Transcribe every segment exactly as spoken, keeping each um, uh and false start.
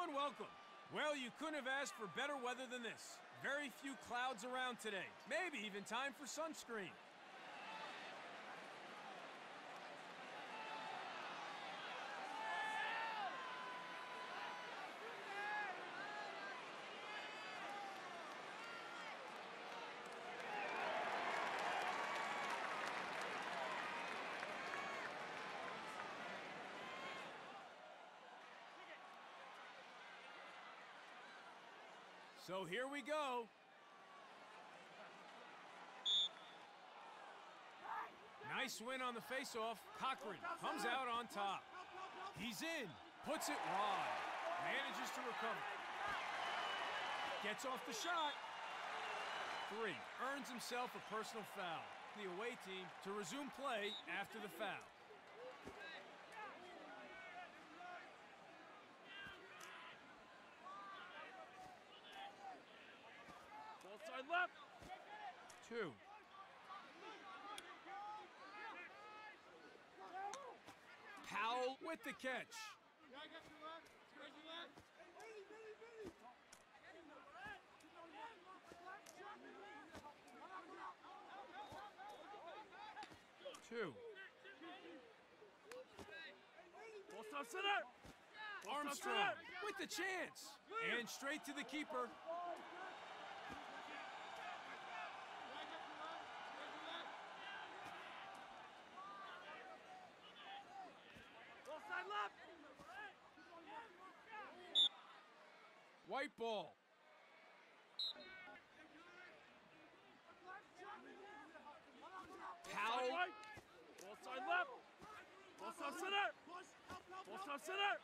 Everyone welcome. Well, you couldn't have asked for better weather than this. Very few clouds around today. Maybe even time for sunscreen. So here we go. Nice win on the faceoff. Cochran comes out on top. He's in, puts it wide, manages to recover. Gets off the shot. Three, earns himself a personal foul. The away team to resume play after the foul. Side left. Two. Powell with the catch. Two. Ball stop center. Armstrong with the chance. And straight to the keeper. Left. White ball. Powell. Right. Ball side left. Ball stop center. Ball stop center.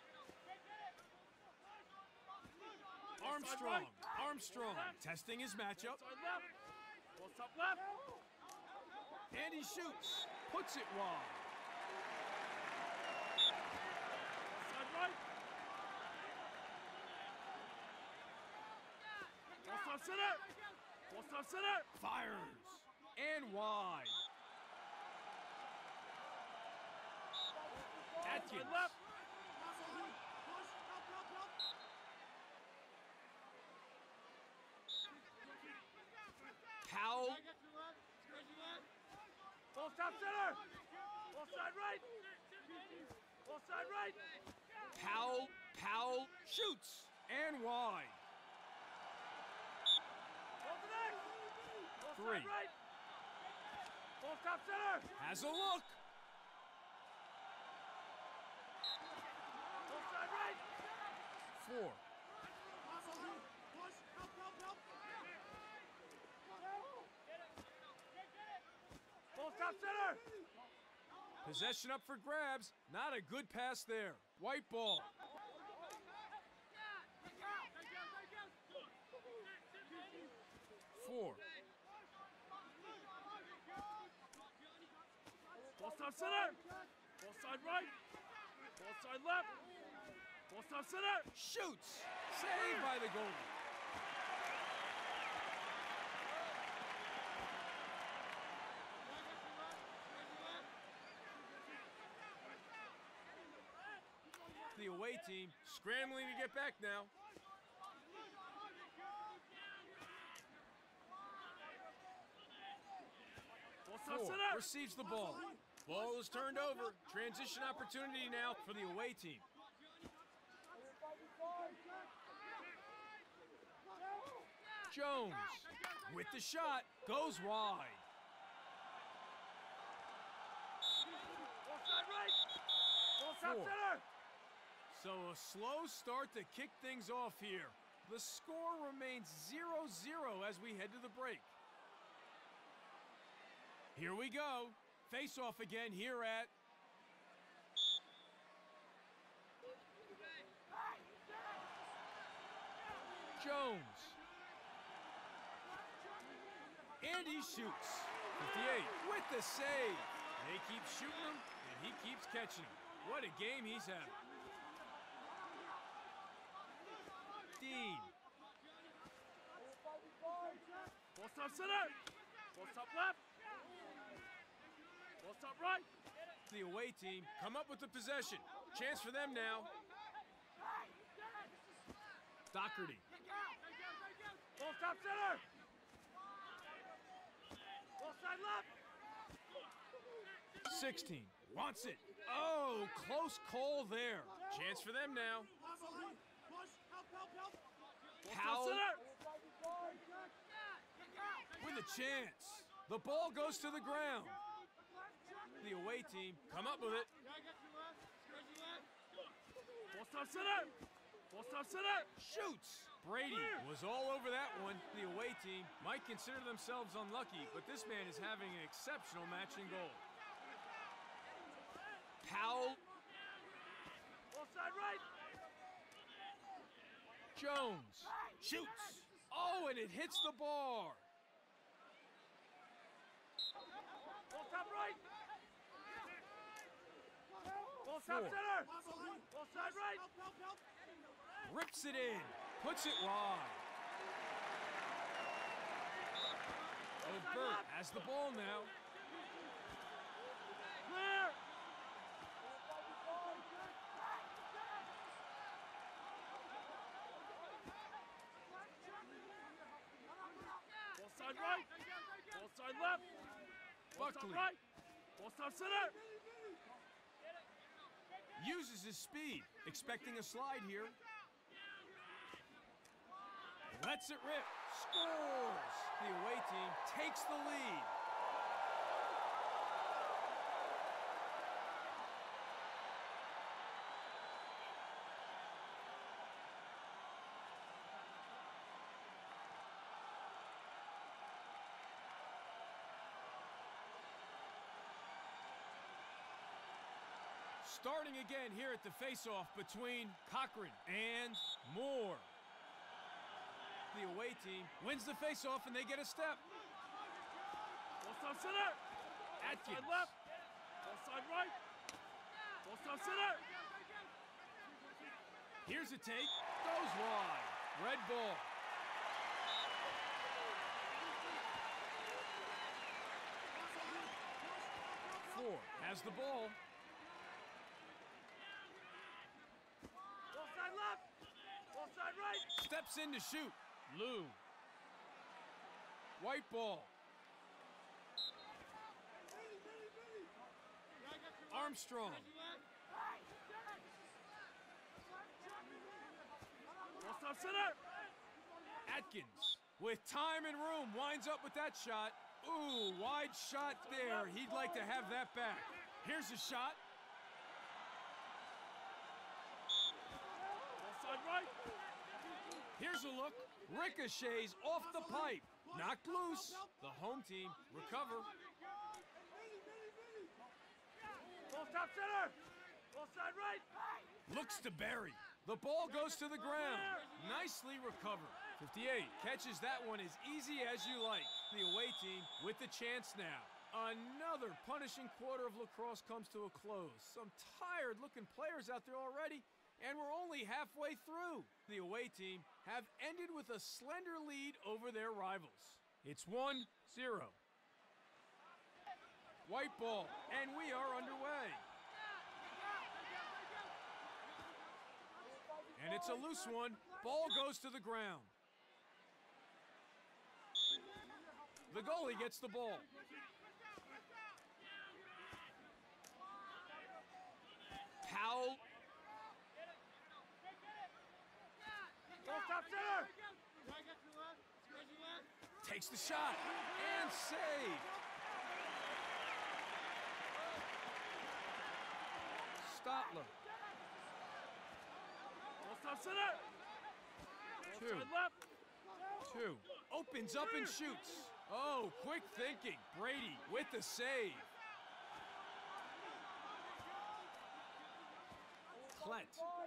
Armstrong. Armstrong testing his matchup. Side left. Ball stop left. And he shoots. Puts it wide. Right. Ball stop center. Ball stop center. Fires. And wide. Atkins. Left. Powell. Ball stop center. Ball side right. Ball side right. Powell, Powell shoots and wide. Ball to next. Ball Three. side right. Ball stop center. Has a look. Ball side right. Four. Ball stop center. Possession up for grabs. Not a good pass there. White ball. Four. Ball stop center. Ball side right. Ball side left. Ball stop center. Shoots. Saved by the goalie. The away team scrambling to get back now. Ball stop Four center. receives the ball. Ball is turned over. Transition opportunity now for the away team. Jones with the shot goes wide. Ball side right. Ball stop Four. center. So a slow start to kick things off here. The score remains zero zero as we head to the break. Here we go. Face off again here at Jones. And he shoots. fifty-eight with the save. They keep shooting him, and he keeps catching him. What a game he's having. Dean. Ball stop center. Ball stop left. Ball stop right. The away team come up with the possession. Chance for them now. Doherty. Ball stop center. Ball side left. sixteen. Wants it. Oh, close call there. Chance for them now. Powell with a chance. The ball goes to the ground. The away team come up with it. Ball stop center. Ball stop center. Shoots. Brady was all over that one. The away team might consider themselves unlucky, but this man is having an exceptional matching goal. Powell. Ball side right. Jones shoots. Oh, and it hits the bar. Ball top right. Ball top center. Ball side right. Rips it in. Puts it wide. O'Bert has the ball now. Clear. Ball side right. Ball side left. Ball stop Buckley right. Ball stop center. uses his speed, expecting a slide here. Lets it rip. Scores! The away team takes the lead. Starting again here at the face-off between Cochran and Moore. The away team wins the face-off and they get a step. Ball stop center. Atkins. Ball side left. Ball side right. Ball stop center. Here's a take. Goes wide. Red ball. Four has the ball. Ball side left. Ball side right. Steps in to shoot. Lou. White ball. Armstrong. Ball stop center. Atkins. With time and room, winds up with that shot. Ooh, wide shot there. He'd like to have that back. Here's a shot. Ball side right. Here's a look. Ricochets off the pipe. Knocked loose. The home team recover. Ball stop center. Ball side right. Looks to bury. The ball goes to the ground. Nicely recovered. fifty-eight catches that one as easy as you like. The away team with the chance now. Another punishing quarter of lacrosse comes to a close. Some tired-looking players out there already, and we're only halfway through. The away team have ended with a slender lead over their rivals. It's one zero. White ball, and we are underway. And it's a loose one. Ball goes to the ground. The goalie gets the ball. Powell. Ball stop center. Takes the shot and save. Stotler. Ball stop center. Ball Two. side left. Two. Opens up and shoots. Oh, quick thinking. Brady with the save. Klett.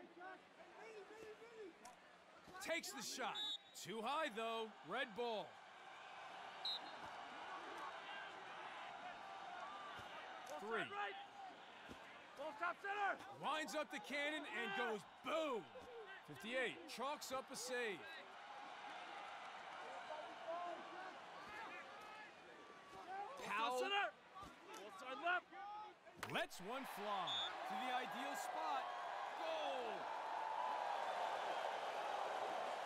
Takes the shot. Too high, though. Red ball. Ball Three. side right. Ball stop center. Winds up the cannon and goes boom. fifty-eight chalks up a save. Ball Powell center. Ball side left. lets one fly to the ideal spot. Goal!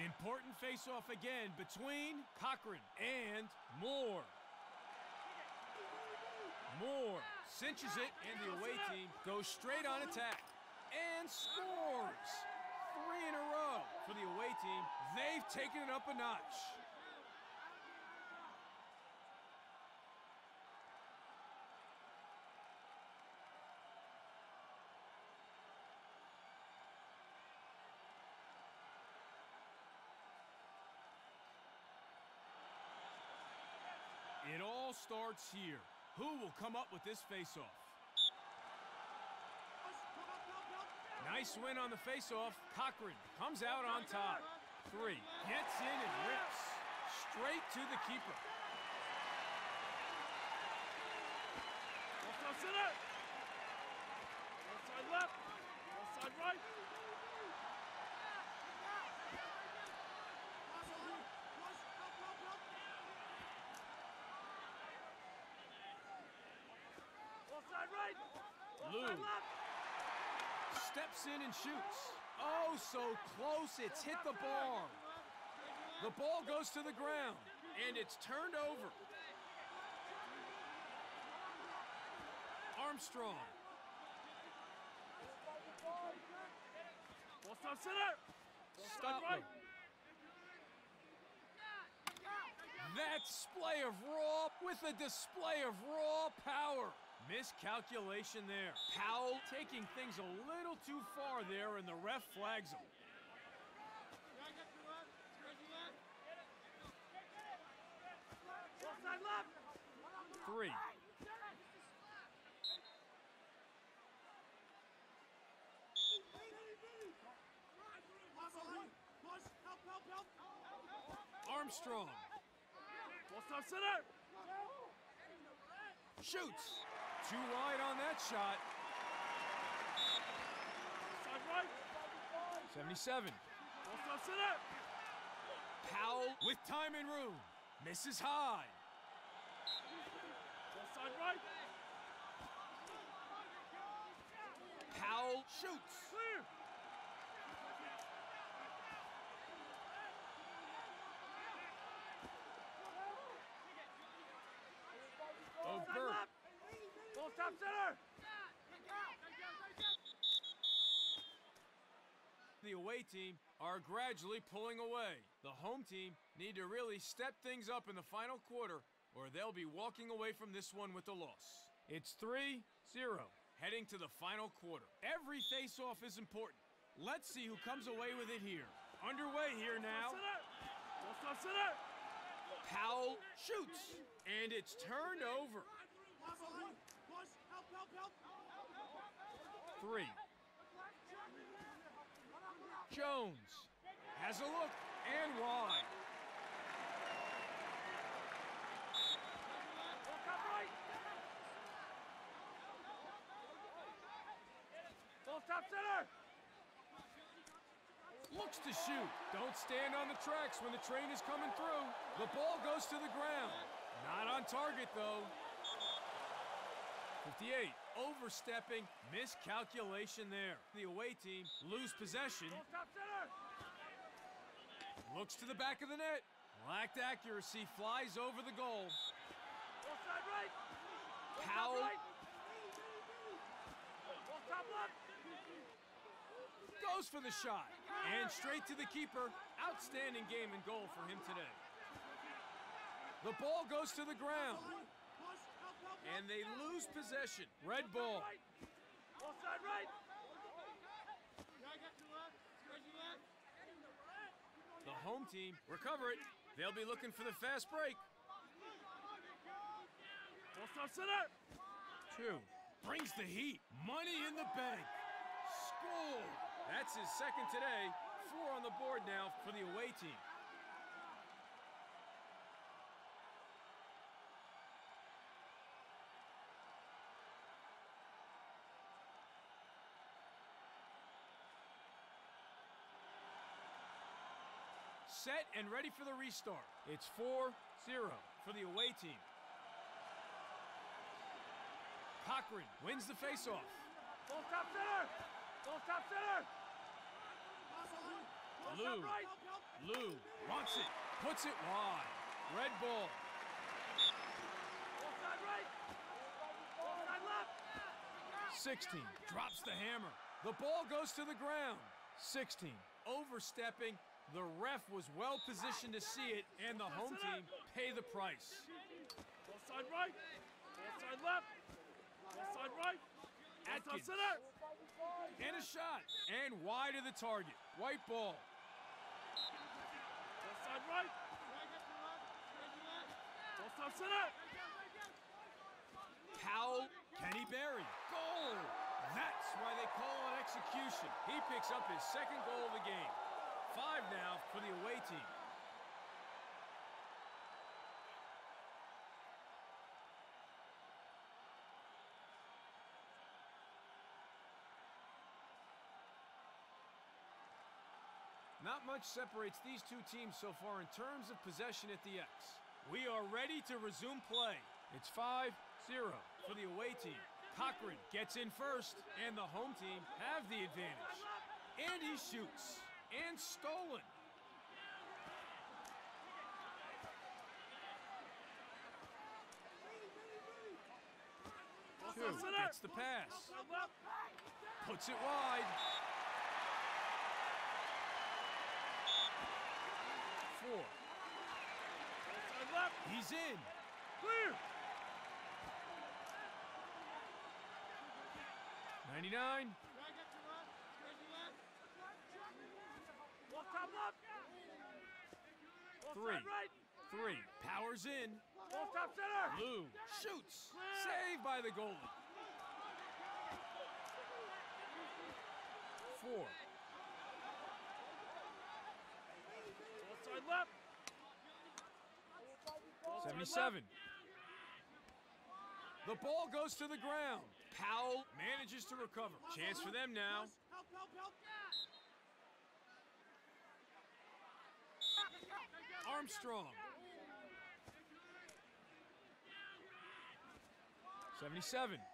Important face-off again between Cochran and Moore. Moore cinches it, and the away team goes straight on attack and scores. Three in a row for the away team. They've taken it up a notch. It all starts here. Who will come up with this face-off? Nice win on the face-off. Cochran comes out on top. Three. Gets in and rips. Straight to the keeper. Offside center. Offside left. Offside right. Offside right. Lou Offside left. steps in and shoots. Oh, so close, it's hit the bar. The ball goes to the ground, and it's turned over. Armstrong. Offside center. Offside Stop right. him. That display of raw with a display of raw power. Miscalculation there. Powell taking things a little too far there, and the ref flags him. Offside left. Three. Armstrong Offside center. shoots. Too wide on that shot. Offside right. seventy-seven. Offside center. Powell with time and room. Misses high. Offside right. Powell shoots. Clear. Oh, Offside Burt. left. Ball top center. The away team are gradually pulling away. The home team need to really step things up in the final quarter, or they'll be walking away from this one with a loss. It's three zero, heading to the final quarter. Every face-off is important. Let's see who comes away with it here. Underway here now. Offside center. Powell shoots, and it's turned over. Three. Jones has a look and wide. Ball top right. Ball top center. Looks to shoot. Don't stand on the tracks when the train is coming through. The ball goes to the ground. Not on target, though. fifty-eight. Overstepping. Miscalculation there. The away team lose possession. Ball top center. Looks to the back of the net. Lacked accuracy. Flies over the goal. Offside right. Ball top Powell. right. Ball top left. Goes for the shot. And straight to the keeper. Outstanding game and goal for him today. The ball goes to the ground. And they lose possession. Red ball. Offside right. The home team recover it. They'll be looking for the fast break. Offside center. Two. Brings the heat. Money in the bank. Score. That's his second today. Four on the board now for the away team. Set and ready for the restart. It's four zero for the away team. Cochran wins the faceoff. Ball top center. Ball top center. Lou. Lou wants it. Puts it wide. Red ball. Offside right. Offside left. sixteen drops the hammer. The ball goes to the ground. sixteen overstepping. The ref was well positioned to see it, and the home team pay the price. Offside right. Offside left. Offside right. Offside Atkins. center. And a shot. And wide of the target. White ball. Offside right. Offside center. Powell. Kenny Berry. Goal. That's why they call on execution. He picks up his second goal of the game. Five now for the away team. Not much separates these two teams so far in terms of possession at the X. We are ready to resume play. It's five zero for the away team. Cochran gets in first, and the home team have the advantage. And he shoots. And stolen. Two gets the pass. Puts it wide. Four. He's in. Clear. ninety-nine. Off top left. Three. Offside right. Three. Powers in. Off top center. Lou shoots. Saved by the goalie. Four. Offside left. seventy-seven. The ball goes to the ground. Powell manages to recover. Chance for them now. Help, help, help. Armstrong. seventy-seven.